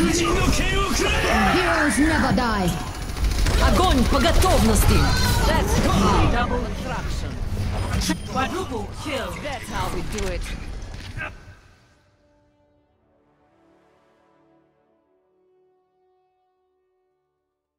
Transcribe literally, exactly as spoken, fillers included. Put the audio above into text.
Heroes never die. Огонь по готовности! That's how double attraction. Quadruple kill. That's how we do it.